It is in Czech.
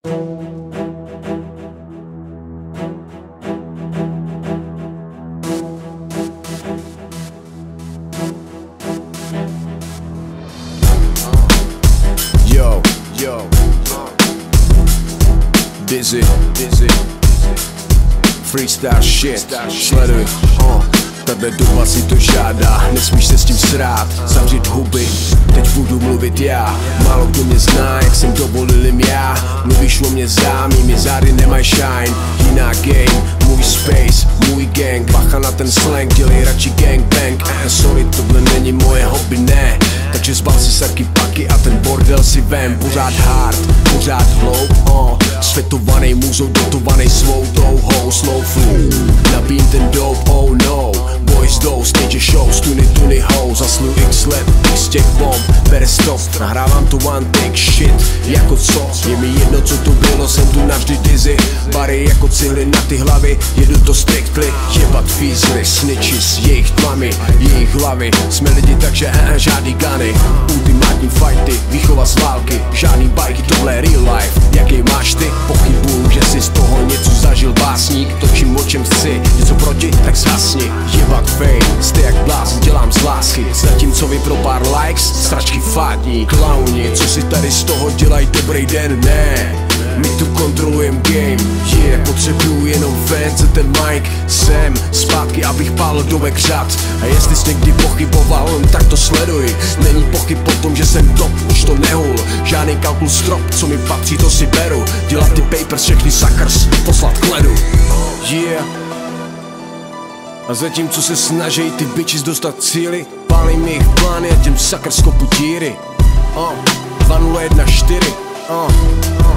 Yo, Dizzy, freestyle shit, sleduj, tahle doba si to žádá, nesmíš se s tím srát, zavřít huby, teď budu mluvit já, málo kdo mě zná, jak jsem dovolil jim já, mluvíš o mě známý, mi zády nemají shine, jiná game, můj space, můj gang, bacha na ten slang, dělej radši gangbang, sorry, tohle není moje hobby, ne, takže zbal si saky paky a ten bordel si vem, pořád hard, pořád hloub, světovaný můzou, dotovaný svou touhou, slow flow, nabíjím ten dope, oh no, boys jdou, stage shows, tuny ho, zaslu x let, x těch bomb, bere stop, nahrávám tu one take shit, jako co, je mi jedno co to bylo, jsem tu navždy Dizzy, bary jako cihly na ty hlavy, jedu to strictly, jebat fízly, snitches, jejich tlamy, jejich hlavy, jsme lidi takže žádný guny, ultimátní fighty, výchova z války, žádný bajky, tohle real life, jaký máš ty, pochybuju, že jsi z toho něco zažil, básník, točím o čem chci, něco proti, tak zhasni, jebat fame, jste jak blázen, dělám z lásky, zatímco vy pro pár likes, stračky fádní, klauni, co si tady z toho dělají, dobrý den, ne, my tu kontrolujem game, potřebuju jenom fans a ten mic, jsem zpátky, abych pálil do řad, a jestli jsi někdy pochyboval, tak to sleduj, není pochyb o tom, že jsem top, už to nehul, žádný kalkul strop, co mi patří, to si beru, dělat ty papers, všechny suckers, poslat k ledu, a zatímco se snaží ty bitches dostat cíly, pálím jejich plány a těm suckers kopu díry, 2014,